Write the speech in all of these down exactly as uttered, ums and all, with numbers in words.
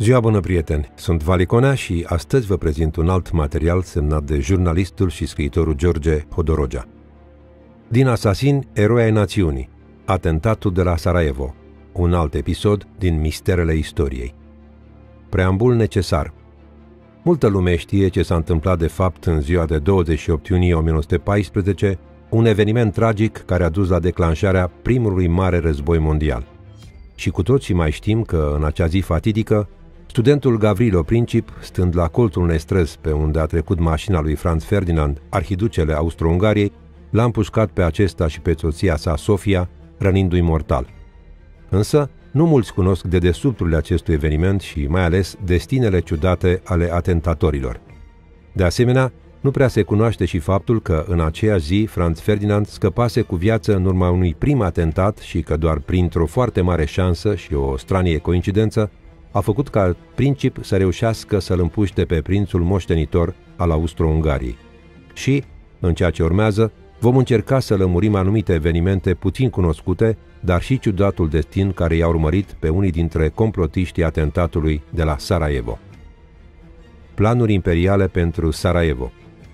Ziua bună, prieteni! Sunt Valiconea și astăzi vă prezint un alt material semnat de jurnalistul și scriitorul George Hodorogea. Din asasini, eroi ai națiunii, atentatul de la Sarajevo, un alt episod din misterele istoriei. Preambul necesar. Multă lume știe ce s-a întâmplat de fapt în ziua de douăzeci și opt iunie o mie nouă sute paisprezece, un eveniment tragic care a dus la declanșarea primului mare război mondial. Și cu toții mai știm că în acea zi fatidică, studentul Gavrilo Princip, stând la colțul unei străzi pe unde a trecut mașina lui Franz Ferdinand, arhiducele Austro-Ungariei, l-a împușcat pe acesta și pe soția sa, Sofia, rănindu-i mortal. Însă, nu mulți cunosc dedesubturile acestui eveniment și mai ales destinele ciudate ale atentatorilor. De asemenea, nu prea se cunoaște și faptul că în aceeași zi Franz Ferdinand scăpase cu viață în urma unui prim atentat și că doar printr-o foarte mare șansă și o stranie coincidență a făcut ca Princip să reușească să-l împuște pe prințul moștenitor al Austro-Ungariei. Și, în ceea ce urmează, vom încerca să lămurim anumite evenimente puțin cunoscute, dar și ciudatul destin care i-a urmărit pe unii dintre complotiștii atentatului de la Sarajevo. Planuri imperiale pentru Sarajevo.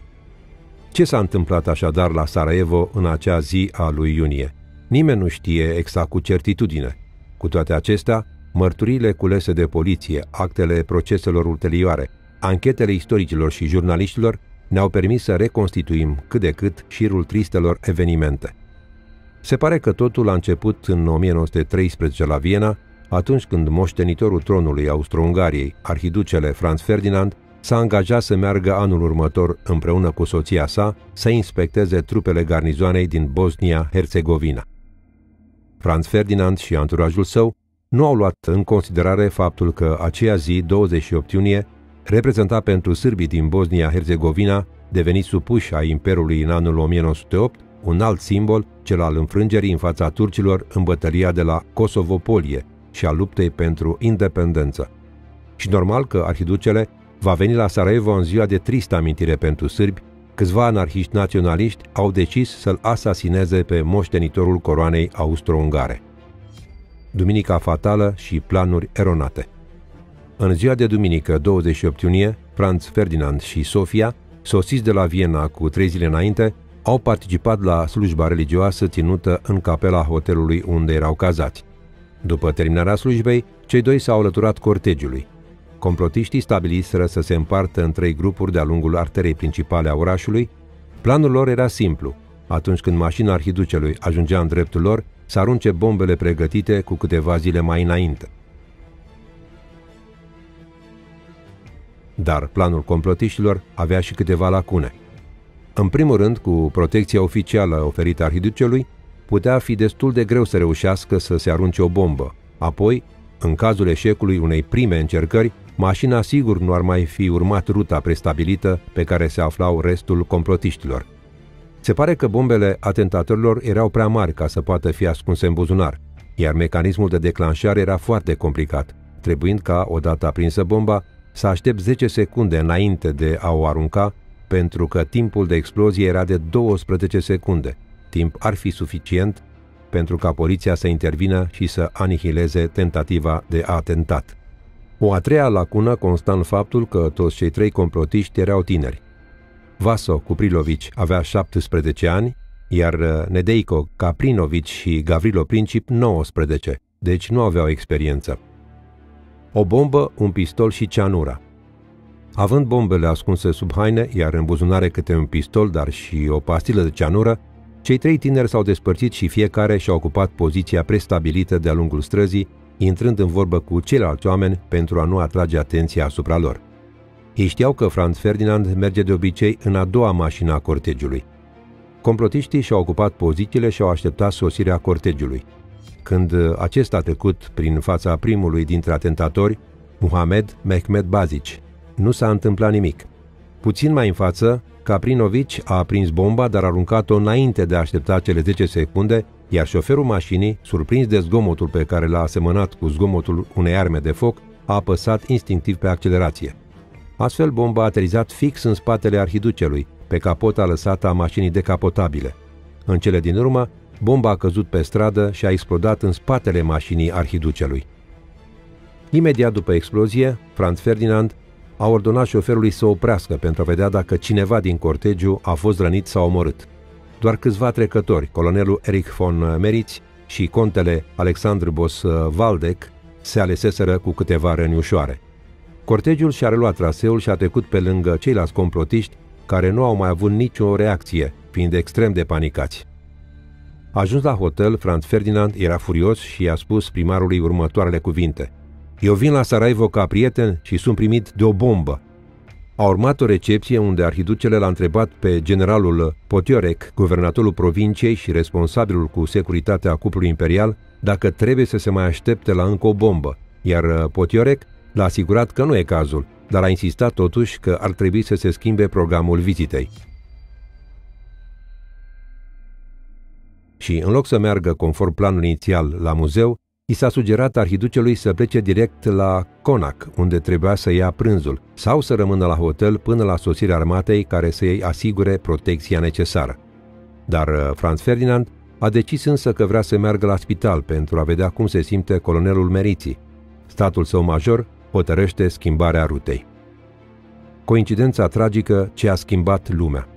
Ce s-a întâmplat așadar la Sarajevo în acea zi a lui iunie? Nimeni nu știe exact cu certitudine. Cu toate acestea, mărturiile culese de poliție, actele proceselor ulterioare, anchetele istoricilor și jurnaliștilor ne-au permis să reconstituim cât de cât șirul tristelor evenimente. Se pare că totul a început în o mie nouă sute treisprezece la Viena, atunci când moștenitorul tronului Austro-Ungariei, arhiducele Franz Ferdinand, s-a angajat să meargă anul următor împreună cu soția sa să inspecteze trupele garnizoanei din Bosnia-Herzegovina. Franz Ferdinand și anturajul său nu au luat în considerare faptul că aceea zi, douăzeci și opt iunie, reprezenta pentru sârbii din Bosnia-Herzegovina, deveniți supuși a Imperiului în anul o mie nouă sute opt, un alt simbol, cel al înfrângerii în fața turcilor în bătălia de la Kosovo-Polie și a luptei pentru independență. Și normal că arhiducele va veni la Sarajevo în ziua de tristă amintire pentru sârbi, câțiva anarhiști naționaliști au decis să-l asasineze pe moștenitorul coroanei austro-ungare. Duminica fatală și planuri eronate. În ziua de duminică, douăzeci și opt iunie, Franz Ferdinand și Sofia, sosiți de la Viena cu trei zile înainte, au participat la slujba religioasă ținută în capela hotelului unde erau cazați. După terminarea slujbei, cei doi s-au alăturat cortegiului. Complotiștii stabiliseră să se împartă în trei grupuri de-a lungul arterei principale a orașului. Planul lor era simplu. Atunci când mașina arhiducelui ajungea în dreptul lor, să arunce bombele pregătite cu câteva zile mai înainte. Dar planul complotiștilor avea și câteva lacune. În primul rând, cu protecția oficială oferită arhiducelui, putea fi destul de greu să reușească să se arunce o bombă. Apoi, în cazul eșecului unei prime încercări, mașina sigur nu ar mai fi urmat ruta prestabilită pe care se aflau restul complotiștilor. Se pare că bombele atentatorilor erau prea mari ca să poată fi ascunse în buzunar, iar mecanismul de declanșare era foarte complicat, trebuind ca, odată aprinsă bomba, să aștept zece secunde înainte de a o arunca, pentru că timpul de explozie era de douăsprezece secunde. Timp ar fi suficient pentru ca poliția să intervină și să anihileze tentativa de atentat. O a treia lacună consta în faptul că toți cei trei complotiști erau tineri. Vaso Kuprilovici avea șaptesprezece ani, iar Nedeiko Kaprinovici și Gavrilo Princip nouăsprezece, deci nu aveau experiență. O bombă, un pistol și cianura. Având bombele ascunse sub haine, iar în buzunare câte un pistol, dar și o pastilă de cianură, cei trei tineri s-au despărțit și fiecare și-a ocupat poziția prestabilită de-a lungul străzii, intrând în vorbă cu ceilalți oameni pentru a nu atrage atenția asupra lor. Ei știau că Franz Ferdinand merge de obicei în a doua mașină a cortegiului. Complotiștii și-au ocupat pozițiile și au așteptat sosirea cortegiului. Când acesta a trecut prin fața primului dintre atentatori, Muhammad Mehmed Bazici, nu s-a întâmplat nimic. Puțin mai în față, Kaprinovici a aprins bomba, dar a aruncat-o înainte de a aștepta cele zece secunde, iar șoferul mașinii, surprins de zgomotul pe care l-a asemănat cu zgomotul unei arme de foc, a apăsat instinctiv pe accelerație. Astfel, bomba a aterizat fix în spatele arhiducelui, pe capota lăsată a mașinii decapotabile. În cele din urmă, bomba a căzut pe stradă și a explodat în spatele mașinii arhiducelui. Imediat după explozie, Franz Ferdinand a ordonat șoferului să oprească pentru a vedea dacă cineva din cortegiu a fost rănit sau omorât. Doar câțiva trecători, colonelul Erich von Meritz și contele Alexandru Bos Waldeck, se aleseseră cu câteva răni ușoare. Cortegiul și-a reluat traseul și a trecut pe lângă ceilalți complotiști, care nu au mai avut nicio reacție, fiind extrem de panicați. Ajuns la hotel, Franz Ferdinand era furios și i-a spus primarului următoarele cuvinte: „Eu vin la Sarajevo ca prieten și sunt primit de o bombă." A urmat o recepție unde arhiducele l-a întrebat pe generalul Potiorek, guvernatorul provinciei și responsabilul cu securitatea cuplului imperial, dacă trebuie să se mai aștepte la încă o bombă, iar Potiorek l-a asigurat că nu e cazul, dar a insistat totuși că ar trebui să se schimbe programul vizitei. Și în loc să meargă conform planului inițial la muzeu, i s-a sugerat arhiducelui să plece direct la Connacht, unde trebuia să ia prânzul, sau să rămână la hotel până la sosirea armatei care să-i asigure protecția necesară. Dar Franz Ferdinand a decis însă că vrea să meargă la spital pentru a vedea cum se simte colonelul Meritzi. Statul său major hotărăște schimbarea rutei. Coincidența tragică ce a schimbat lumea.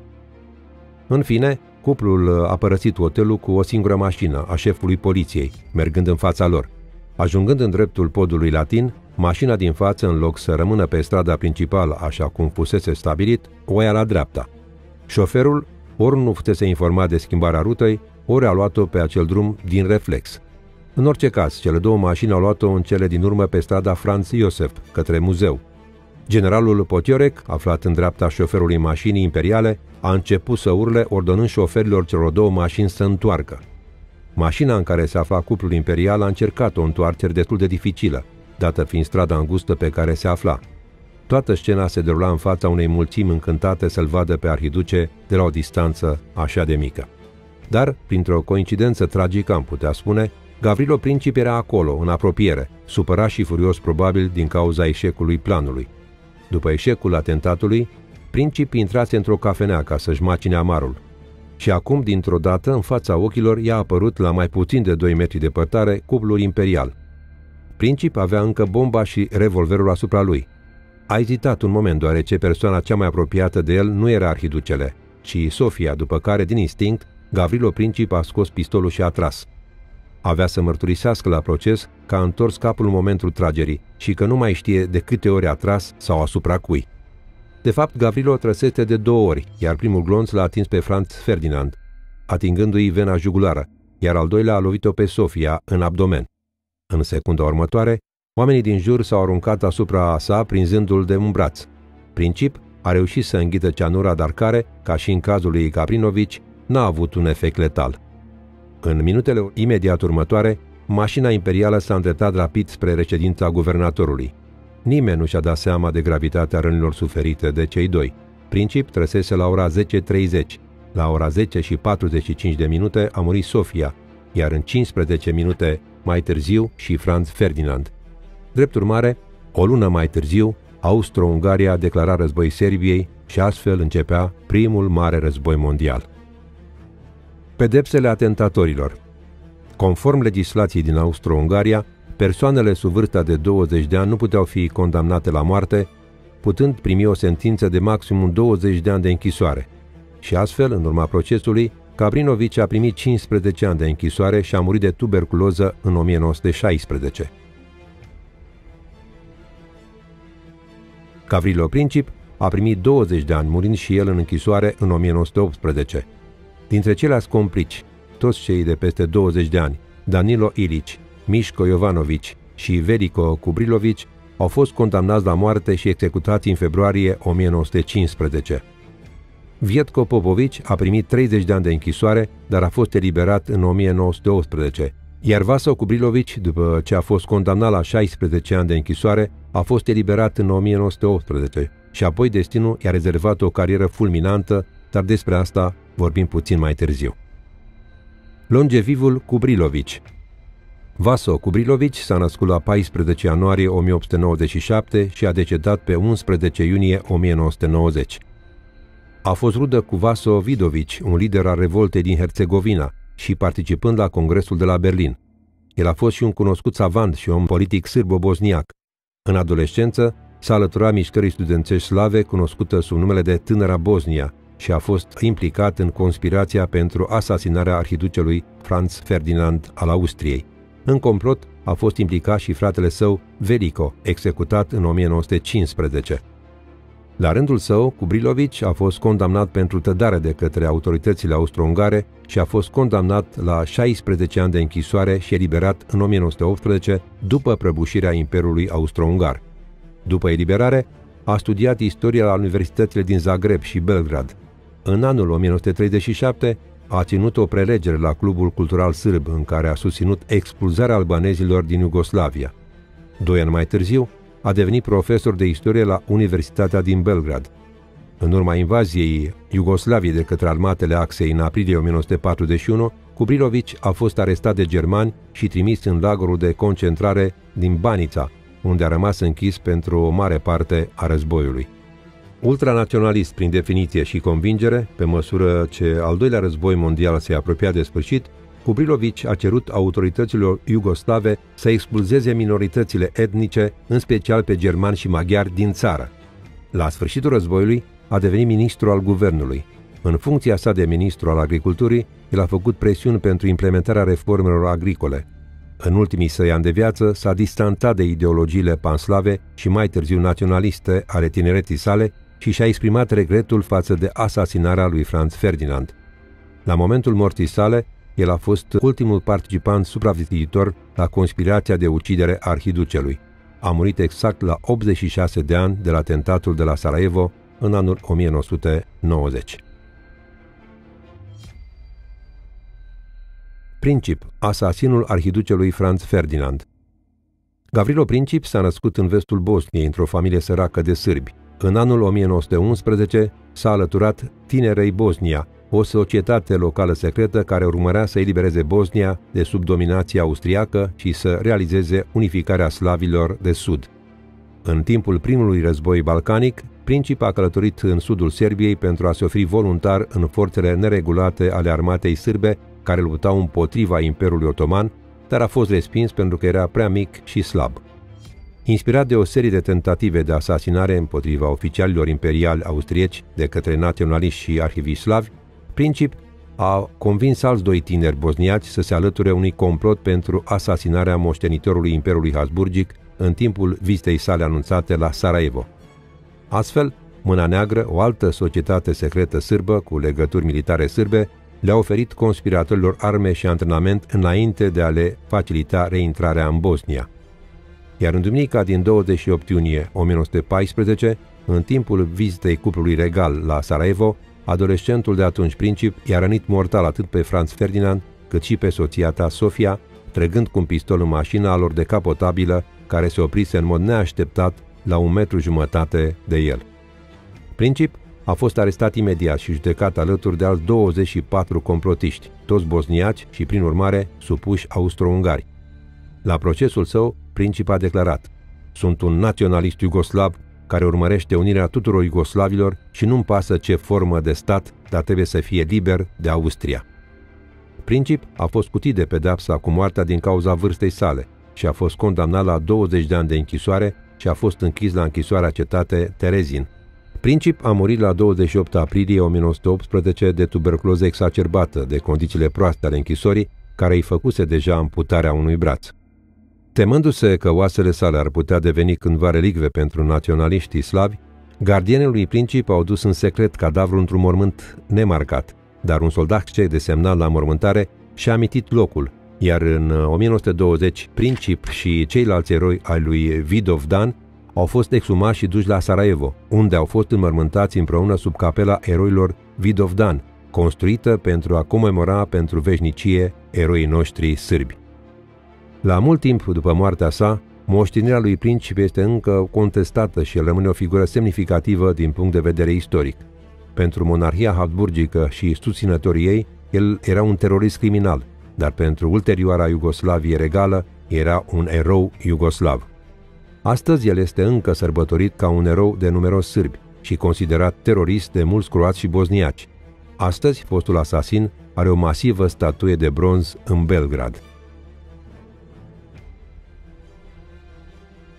În fine, cuplul a părăsit hotelul cu o singură mașină, a șefului poliției, mergând în fața lor. Ajungând în dreptul podului latin, mașina din față, în loc să rămână pe strada principală, așa cum fusese stabilit, o ia la dreapta. Șoferul ori nu fusese informat de schimbarea rutei, ori a luat-o pe acel drum din reflex. În orice caz, cele două mașini au luat-o în cele din urmă pe strada Franz Josef, către muzeu. Generalul Potiorek, aflat în dreapta șoferului mașinii imperiale, a început să urle, ordonând șoferilor celor două mașini să întoarcă. Mașina în care se afla cuplul imperial a încercat o întoarcere destul de dificilă, dată fiind strada îngustă pe care se afla. Toată scena se derula în fața unei mulțimi încântate să-l vadă pe arhiduce de la o distanță așa de mică. Dar, printr-o coincidență tragică, am putea spune, Gavrilo Princip era acolo, în apropiere, supărat și furios probabil din cauza eșecului planului. După eșecul atentatului, Princip intrase într-o cafenea ca să-și macine amarul. Și acum, dintr-o dată, în fața ochilor, i-a apărut la mai puțin de doi metri departare cuplul imperial. Princip avea încă bomba și revolverul asupra lui. A ezitat un moment, deoarece persoana cea mai apropiată de el nu era arhiducele, ci Sofia, după care, din instinct, Gavrilo Princip a scos pistolul și a tras. Avea să mărturisească la proces că a întors capul în momentul tragerii și că nu mai știe de câte ori a tras sau asupra cui. De fapt, Gavrilo trăsese de două ori, iar primul glonț l-a atins pe Franz Ferdinand, atingându-i vena jugulară, iar al doilea a lovit-o pe Sofia în abdomen. În secunda următoare, oamenii din jur s-au aruncat asupra sa, prinzându-l de un braț. Princip a reușit să înghită cianura, dar care, ca și în cazul lui Gabrinovici, n-a avut un efect letal. În minutele imediat următoare, mașina imperială s-a îndreptat rapid spre reședința guvernatorului. Nimeni nu și-a dat seama de gravitatea rănilor suferite de cei doi. Princip trăsese la ora zece și treizeci. La ora zece și patruzeci și cinci de minute a murit Sofia, iar în cincisprezece minute mai târziu și Franz Ferdinand. Drept urmare, o lună mai târziu, Austro-Ungaria declara război Serbiei și astfel începea primul mare război mondial. Pedepsele atentatorilor. Conform legislației din Austro-Ungaria, persoanele sub vârsta de douăzeci de ani nu puteau fi condamnate la moarte, putând primi o sentință de maximum douăzeci de ani de închisoare. Și astfel, în urma procesului, Gabrinovici a primit cincisprezece ani de închisoare și a murit de tuberculoză în o mie nouă sute șaisprezece. Gavrilo Princip a primit douăzeci de ani, murind și el în închisoare în o mie nouă sute optsprezece. Dintre ceilalți complici, toți cei de peste douăzeci de ani, Danilo Ilici, Mișko Jovanović și Veliko Kubrilović, au fost condamnați la moarte și executați în februarie o mie nouă sute cincisprezece. Vietko Popović a primit treizeci de ani de închisoare, dar a fost eliberat în o mie nouă sute optsprezece, iar Vaso Kubrilović, după ce a fost condamnat la șaisprezece ani de închisoare, a fost eliberat în o mie nouă sute optsprezece și apoi destinul i-a rezervat o carieră fulminantă, dar despre asta vorbim puțin mai târziu. Longevivul Kubrilović. Vaso Kubrilović s-a născut la paisprezece ianuarie o mie opt sute nouăzeci și șapte și a decedat pe unsprezece iunie o mie nouă sute nouăzeci. A fost rudă cu Vaso Vidović, un lider al revoltei din Herțegovina, și participând la Congresul de la Berlin. El a fost și un cunoscut savant și om politic sârbo-bosniac, În adolescență s-a alăturat mișcării studențești slave, cunoscută sub numele de Tânăra Bosnia, și a fost implicat în conspirația pentru asasinarea arhiducelui Franz Ferdinand al Austriei. În complot a fost implicat și fratele său, Veliko, executat în o mie nouă sute cincisprezece. La rândul său, Kubrilović a fost condamnat pentru trădare de către autoritățile austro-ungare și a fost condamnat la șaisprezece ani de închisoare și eliberat în o mie nouă sute optsprezece, după prăbușirea Imperiului Austro-Ungar. După eliberare, a studiat istoria la universitățile din Zagreb și Belgrad. În anul o mie nouă sute treizeci și șapte a ținut o prelegere la Clubul Cultural Sârb, în care a susținut expulzarea albanezilor din Iugoslavia. Doi ani mai târziu, a devenit profesor de istorie la Universitatea din Belgrad. În urma invaziei Iugoslaviei de către armatele Axei în aprilie o mie nouă sute patruzeci și unu, Kubrilović a fost arestat de germani și trimis în lagărul de concentrare din Banica, unde a rămas închis pentru o mare parte a războiului. Ultranaționalist prin definiție și convingere, pe măsură ce al doilea război mondial se apropia de sfârșit, Kubrilović a cerut autorităților iugoslave să expulzeze minoritățile etnice, în special pe germani și maghiari, din țară. La sfârșitul războiului a devenit ministru al guvernului. În funcția sa de ministru al agriculturii, el a făcut presiuni pentru implementarea reformelor agricole. În ultimii săi ani de viață s-a distanțat de ideologiile panslave și mai târziu naționaliste ale tinereții sale și și-a exprimat regretul față de asasinarea lui Franz Ferdinand. La momentul morții sale, el a fost ultimul participant supraviețuitor la conspirația de ucidere a arhiducelui. A murit exact la optzeci și șase de ani de la atentatul de la Sarajevo în anul o mie nouă sute nouăzeci. Princip, asasinul arhiducelui Franz Ferdinand. Gavrilo Princip s-a născut în vestul Bosniei, într-o familie săracă de sârbi. În anul o mie nouă sute unsprezece s-a alăturat Tinerei Bosnia, o societate locală secretă care urmărea să elibereze Bosnia de sub dominația austriacă și să realizeze unificarea slavilor de sud. În timpul primului război balcanic, Princip a călătorit în sudul Serbiei pentru a se oferi voluntar în forțele neregulate ale armatei sârbe care luptau împotriva Imperiului Otoman, dar a fost respins pentru că era prea mic și slab. Inspirat de o serie de tentative de asasinare împotriva oficialilor imperiali austrieci de către naționaliști și arhiviști slavi, Princip a convins alți doi tineri bosniaci să se alăture unui complot pentru asasinarea moștenitorului Imperiului Habsburgic în timpul vizitei sale anunțate la Sarajevo. Astfel, Mâna Neagră, o altă societate secretă sârbă cu legături militare sârbe, le-a oferit conspiratorilor arme și antrenament înainte de a le facilita reintrarea în Bosnia. Iar în duminica din douăzeci și opt iunie o mie nouă sute paisprezece, în timpul vizitei cuplului regal la Sarajevo, adolescentul de atunci Princip i-a rănit mortal atât pe Franz Ferdinand, cât și pe soția ta, Sofia, trăgând cu un pistol în mașina lor decapotabilă, care se oprise în mod neașteptat la un metru jumătate de el. Princip a fost arestat imediat și judecat alături de alți douăzeci și patru complotiști, toți bosniaci și, prin urmare, supuși austro-ungari. La procesul său, Princip a declarat: "Sunt un naționalist iugoslav care urmărește unirea tuturor iugoslavilor și nu-mi pasă ce formă de stat, dar trebuie să fie liber de Austria." Princip a fost scutit de pedeapsa cu moartea din cauza vârstei sale și a fost condamnat la douăzeci de ani de închisoare și a fost închis la închisoarea cetate Terezin. Princip a murit la douăzeci și opt aprilie o mie nouă sute optsprezece de tuberculoză exacerbată de condițiile proaste ale închisorii, care îi făcuse deja amputarea unui braț. Temându-se că oasele sale ar putea deveni cândva relicve pentru naționaliștii slavi, gardienii lui Princip au dus în secret cadavrul într-un mormânt nemarcat, dar un soldat cec desemnat la mormântare și-a amintit locul, iar în o mie nouă sute douăzeci Princip și ceilalți eroi ai lui Vidovdan au fost exumați și duși la Sarajevo, unde au fost înmormântați împreună sub capela eroilor Vidovdan, construită pentru a comemora pentru veșnicie eroii noștri sârbi. La mult timp după moartea sa, moștenirea lui Princip este încă contestată și el rămâne o figură semnificativă din punct de vedere istoric. Pentru monarhia habsburgică și susținătorii ei, el era un terorist criminal, dar pentru ulterioara Iugoslavie regală era un erou iugoslav. Astăzi el este încă sărbătorit ca un erou de numeroși sârbi și considerat terorist de mulți croați și bosniaci. Astăzi, fostul asasin are o masivă statuie de bronz în Belgrad.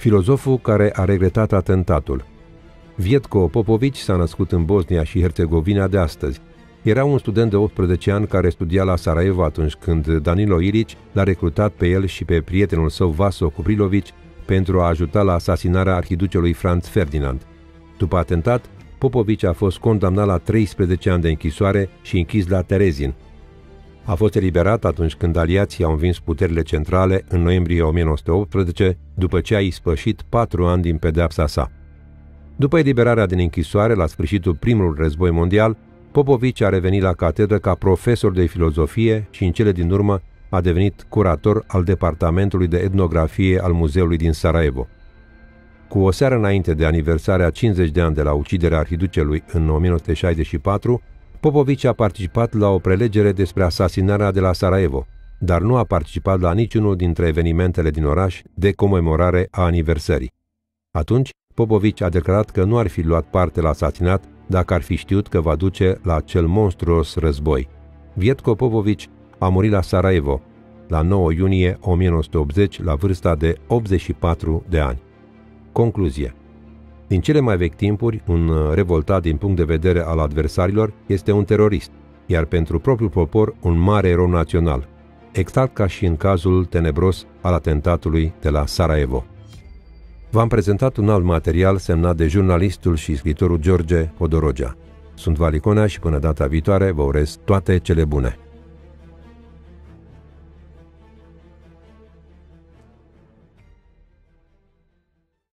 filozoful care a regretat atentatul. Vietko Popovici s-a născut în Bosnia și Herțegovina de astăzi. Era un student de optsprezece ani care studia la Sarajevo atunci când Danilo Ilić l-a recrutat pe el și pe prietenul său Vaso Kuprilović pentru a ajuta la asasinarea arhiducelui Franz Ferdinand. După atentat, Popovici a fost condamnat la treisprezece ani de închisoare și închis la Terezin. A fost eliberat atunci când aliații au învins puterile centrale în noiembrie o mie nouă sute optsprezece, după ce a ispășit patru ani din pedeapsa sa. După eliberarea din închisoare, la sfârșitul primului război mondial, Popovici a revenit la catedră ca profesor de filozofie și în cele din urmă a devenit curator al departamentului de etnografie al muzeului din Sarajevo. Cu o seară înainte de aniversarea cincizeci de ani de la uciderea arhiducelui în o mie nouă sute șaizeci și patru, Popovici a participat la o prelegere despre asasinarea de la Sarajevo, dar nu a participat la niciunul dintre evenimentele din oraș de comemorare a aniversării. Atunci, Popovici a declarat că nu ar fi luat parte la asasinat dacă ar fi știut că va duce la acel monstruos război. Vietko Popovici a murit la Sarajevo la nouă iunie o mie nouă sute optzeci, la vârsta de optzeci și patru de ani. Concluzie. Din cele mai vechi timpuri, un revoltat din punct de vedere al adversarilor este un terorist, iar pentru propriul popor un mare erou național, exact ca și în cazul tenebros al atentatului de la Sarajevo. V-am prezentat un alt material semnat de jurnalistul și scriitorul George Podorogea. Sunt Vali Conea și până data viitoare vă urez toate cele bune.